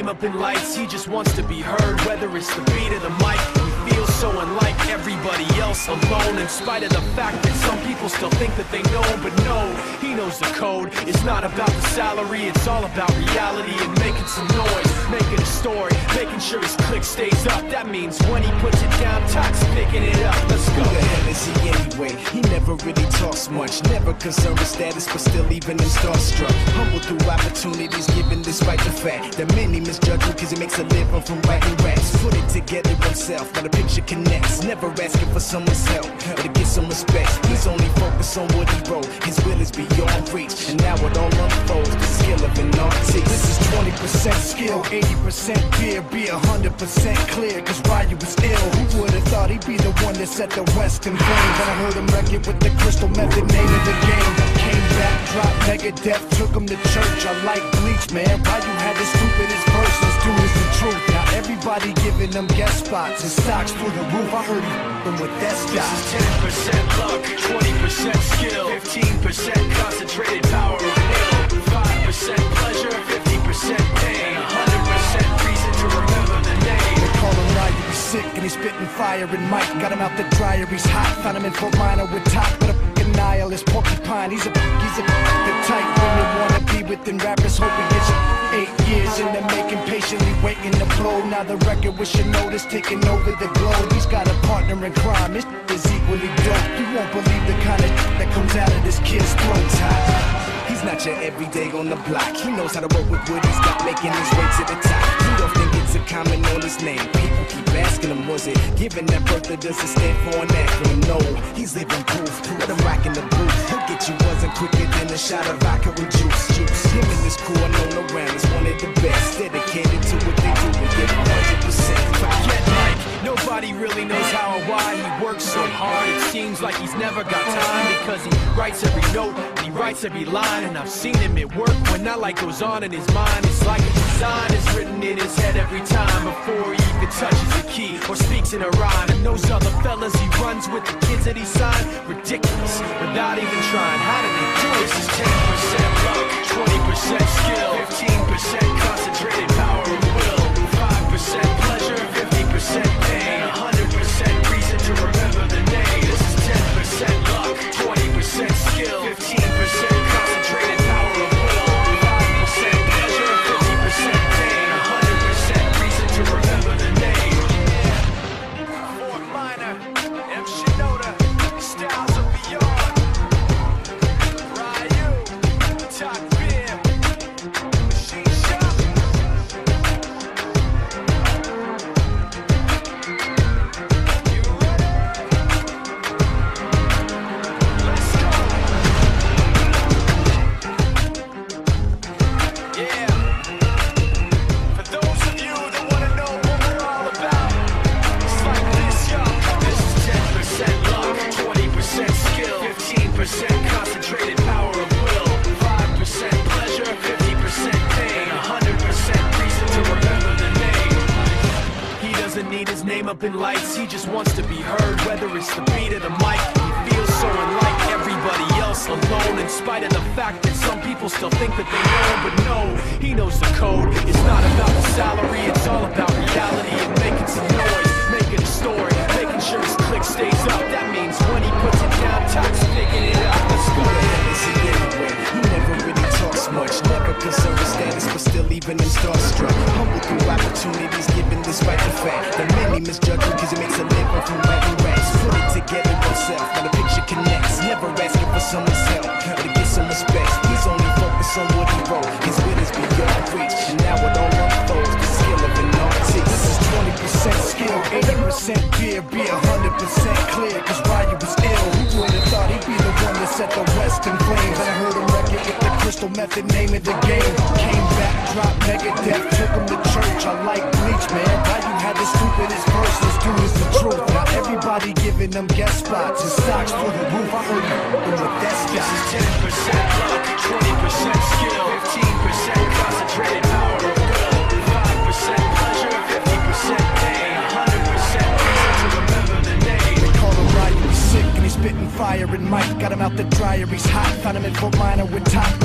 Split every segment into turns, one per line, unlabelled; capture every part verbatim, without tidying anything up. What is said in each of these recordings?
name up in lights, he just wants to be heard. Whether it's the beat or the mic, he feels so unlike everybody else, alone. In spite of the fact that some people still think that they know, but no, he knows the code. It's not about the salary, it's all about reality and making some noise, making a story, making sure his click stays up. That means when he puts it down, Tox picking it up. Let's go.
Who the hell is he anyway? He never really talks much, never concerned with status, but still even him starstruck. Humble through opportunities given despite the fact that many misjudge him cause he makes a living from writing raps. Put it together himself, now the picture connects. Never asking for someone's help or to get some respect. He's only focused on what he wrote. His will is beyond reach, and now it all unfolds. The skill of an artist. This is twenty percent skill, eighty percent fear. Be one hundred percent clear, cause Ryu was ill. Who would've thought he'd be the one that set the West in flames? And I heard him wreck it with the crystal method, name of the game. Came back, dropped Megadeth, took him to church. I like Bleach, man. Ryu had the stupidest verses, dude, is the truth. Now everybody giving them guest spots and stocks through the roof. I heard him with that stock.
This is ten percent luck, twenty percent skill, fifteen percent concentrated power of will, five percent pleasure, fifty percent pain, one hundred percent reason to remember the name.
They call him Ryu, he's sick and he's spitting fire and Mike. Got him out the dryer, he's hot. Found him in Fort Minor with top, but a f***ing nihilist porcupine. He's a, he's a the type women wanna be within rappers, hope he gets eight years in the making, patiently waiting to blow. Now the record with your notice taking over the globe. He's got a partner in crime, this is equally dope. You won't believe the kind of that comes out of this kid's throat. He's not your everyday on the block. He knows how to work with what he's got, making his way to the top. You don't think it's a comment on his name. People keep asking him, was it given that birth or does it stand for an acronym? No, he's living proof. Let him rock in the booth. He'll get you buzzing quicker than a shot of vodka and juice. Juice. Him and his crew are known around as one of the best. Dedicated to what they do and give one hundred percent.
Forget Mike, nobody really knows how or why he works so hard. It seems like he's never got time because he writes every note and he writes every line. And I've seen him at work when that light goes on in his mind. It's like a design is written in his head every time before he even touches a key or speaks in a rhyme. And those other fellas he runs with, the kids that he signed, ridiculous without even trying. How did they do it? This is ten percent luck, twenty percent skill, fifteen percent concentrated power of will, five percent pleasure, fifty percent pain, one hundred percent reason to remember the name. This is ten percent luck, twenty percent skill, fifteen percent concentrated power of will, five percent pleasure, fifty percent pain, one hundred percent reason to remember the name. Fort Minor, M. Shinoda, Styles of Beyond, Ryu, Top Beer, Machine Shop. You ready? Let's go. Yeah. For those of you that want to know what we're all about, it's like this, y'all. This is ten percent luck, twenty percent skill, fifteen percent concentrated power of will, five percent pleasure, fifty percent pain, one hundred percent reason to remember the name. He doesn't need his name up in lights, he just wants to be heard. Whether it's the beat or the mic, he feels so unlike everybody else, alone. In spite of the fact that some people still think that they know, but no, he knows the code. It's not about the salary, it's all about reality and making some noise, making a story, making sure his click stays up. That means when he puts it down, Tox picking it up. Let's
Who
go.
the hell is he anyway? He never really talks much, never concerned with status, but still even him starstruck. Humble through opportunities given despite the fact that many misjudge him cause he makes a living from writing raps. Put it together himself, now the picture connects. Never asking for someone's help or to get some respect. He's only focused on what he wrote. His will is beyond reach, and now it all unfolds. The skill of an artist. This is twenty percent skill, eighty percent fear. Be one hundred percent clear, cause Ryu was ill. Who would've thought he'd be the one that set the West in flames? And I heard him wreck it with the crystal method, name of the game. Came back, dropped Megadeth, took him to church. I like Bleach, man. Ryu had the stupidest verses, dude, is the truth. Now everybody giving them guest spots and stocks through the roof. I heard him with that stock.
This is ten percent luck, twenty percent skill, fifteen percent concentrated power of will, five percent pleasure, fifty percent pain, one hundred percent reason to remember the name.
They call him Ryu, he's sick and he's spitting fire and Mike. Got him out the dryer, he's hot. Found him in Fort Minor with top, but a f***ing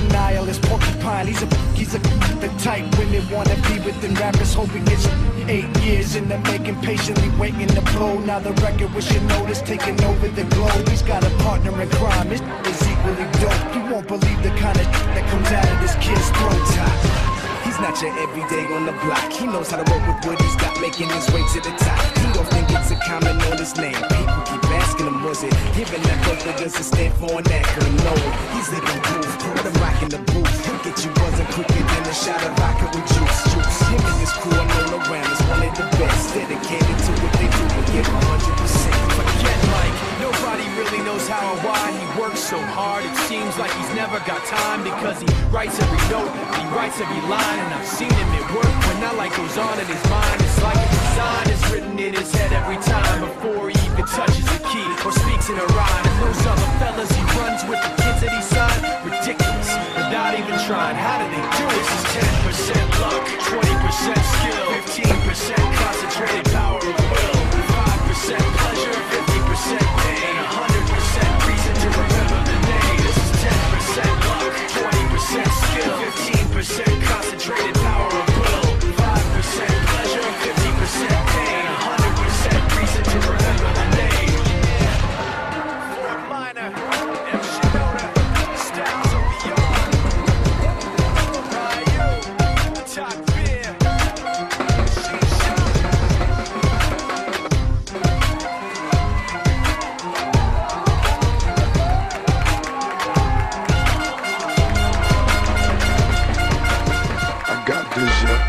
nihilist porcupine. He's a, he's a, the type women wanna be within rappers, hoping it's eight years in the making, patiently waiting to blow. Now the record with your notice taking over the globe. He's got a partner in crime, his is equally dope. You won't believe the kind of that comes out of this kid's throat.
He's not your everyday on the block. He knows how to work with what he's got, making his way to the top. He don't think it's a comment on his name. People keep asking him, was it giving that birth that doesn't stand for an acronym? No, he's living proof. Let him rock in the booth. He'll get you buzzing quicker than a shot of vodka with juice. Juice. Him and his crew are known around as one of the best. Dedicated to what they do and give one hundred percent.
Forget Mike, nobody really knows how or why he works so hard. It seems like he's never got time because he writes every note, he writes every line, and I've seen him at work when that light goes on in his mind. It's like a design is written in his head every time before he even touches a key or speaks in a rhyme. And those other fellas he runs with, the kids that he signed, ridiculous, without even trying. How do they do it? This is ten percent luck, twenty percent skill, fifteen percent concentrated power of will, five percent pleasure, fifty percent pain, one hundred percent reason to remember the name. This is ten percent luck, twenty percent skill, fifteen percent concentrated power of will, five percent pleasure, fifty percent pain, one hundred percent reason to remember the name. Fort Minor, M. Shinoda, Styles of Beyond, Ryu, Top Beer, Shisha.
I got vision.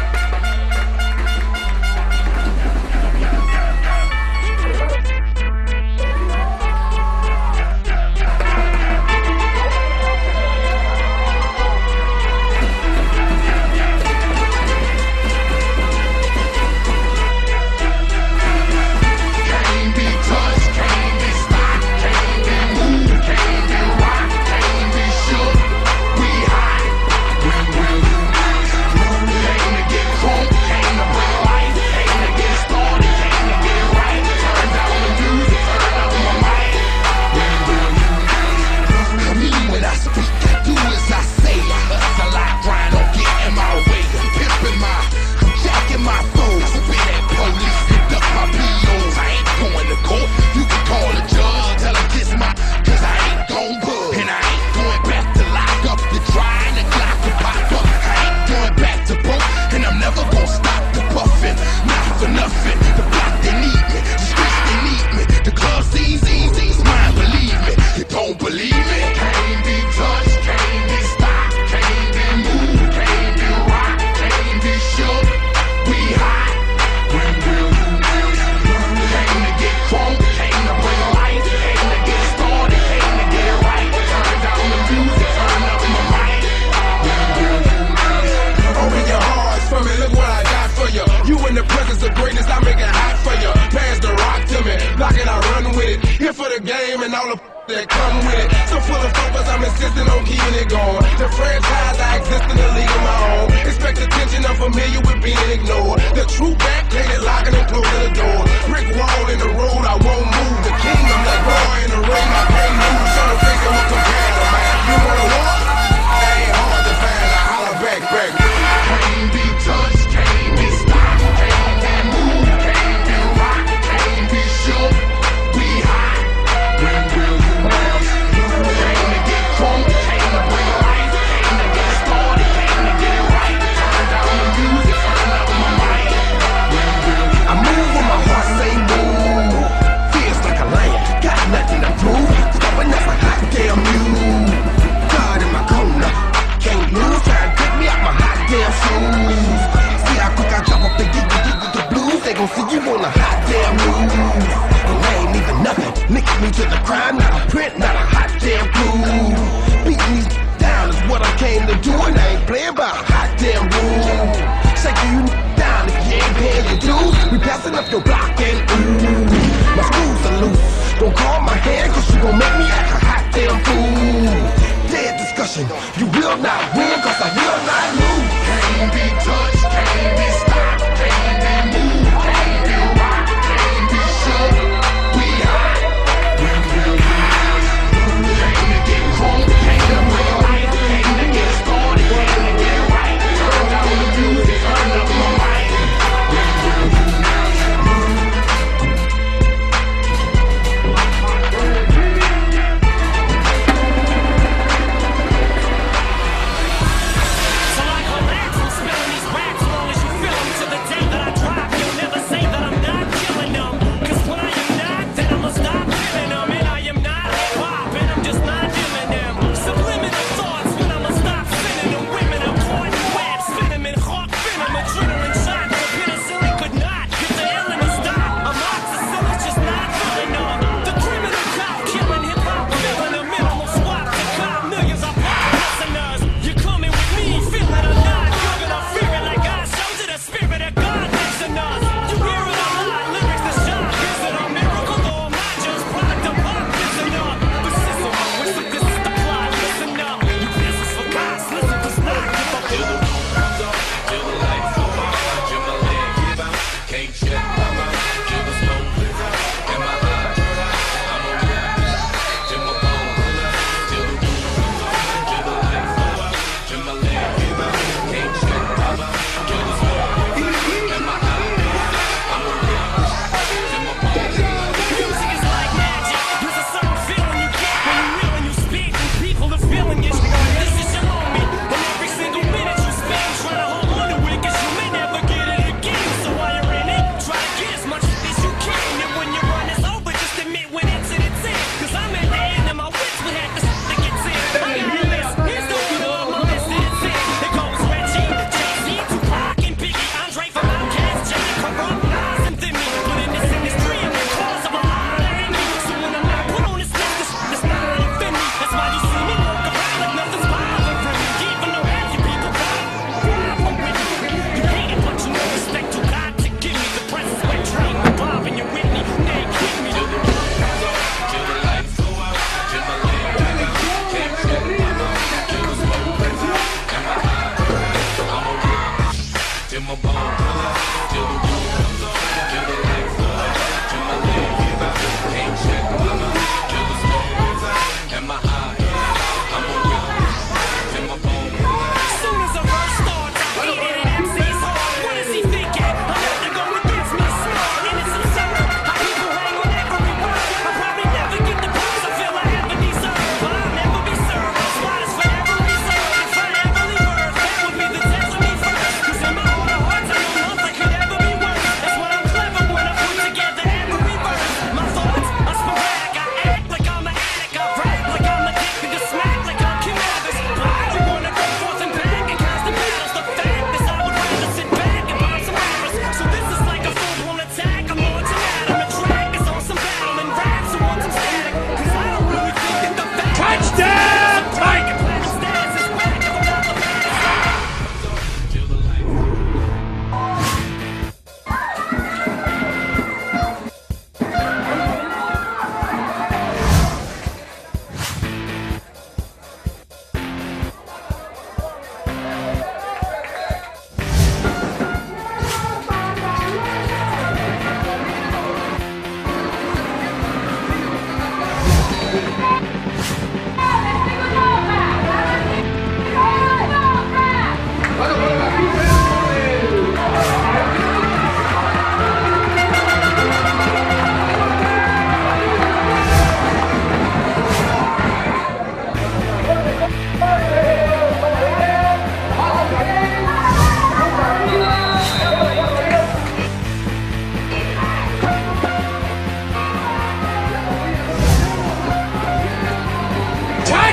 Can't be touched, can't be stopped, can't be moved, can't be rocked, can't be shook. We hot. When will you lose? Came to get crunk, came to bring life, came to get started, came to get right. Turn down the music, turn up my mic. When will you lose? I mean when I speak, I do as I say. Hustle like grind, don't get in my way. I'm pimping my, I'm jacking my foes. Be that police, conduct my P Os. I ain't going to court, you can call the judge. Tell him kiss my, cause I ain't gon' bug. And I ain't going back to lock up the dry and the clock to pop up. I ain't going back to broke, and I'm never gon' stop the puffin'. Not for nothing, the block they need me, the streets they need me, the club scenes, scenes, scenes, mine, believe me. You don't believe me? Can't be touched, can't be stopped, can't be moved, can't be rocked, can't be shook. We hot. When will you lose? Came to get crunk, came to bring life, came to get started, came to get right. Turn down the music, turn up my mic. When will you lose?
Open your hearts for me, look what I got for you. You in the presence of greatness, I make it hot for you. Pass the rock to me, block it, I run with it. Here for the game and all the that come with it. So full of focus, I'm insisting on keeping it going. The franchise, I exist in the league of my own. Expect attention, I'm familiar with being ignored. The true back, plated, locking and closing the door. Brick wall in the road, I won't move. The kingdom like boy in the ring, I can't move. Trying to think of what compared to man. You wanna walk? That ain't hard to find. I holler back, back.
Can't be touched, can't be stopped, can't be moved, can't be rocked, can't be shook. We hot. When will you lose? Came to get crunk, came to bring life, came to get started, came to get right. Turn down the music, turn up my mic. When will you
I move when my heart say move. Feels like a lion, got nothing to prove. Throwing up a hot damn mule. God in my corner, can't lose. Trying to get me out my hot damn shoes. See how quick I drop up and get you with the blues. They gon' see you on a hot damn move. And I ain't even nothing. Linking me to the crime, not a print, not a hot damn clue. Beating these down is what I came to do, and I ain't playing by a hot damn rule. Shaking you down if you ain't paying your dues. We passing up your block and ooh, my screws are loose. Don't call my hand, cause you gon' make me act a hot damn fool. Dead discussion, you will not win, cause I will not lose.
Can't be touched, can't be stopped, can't be moved, can't be rocked, can't be shook. We hot. When will you lose? Came to get crunk, came to bring life, came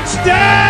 Touchdown!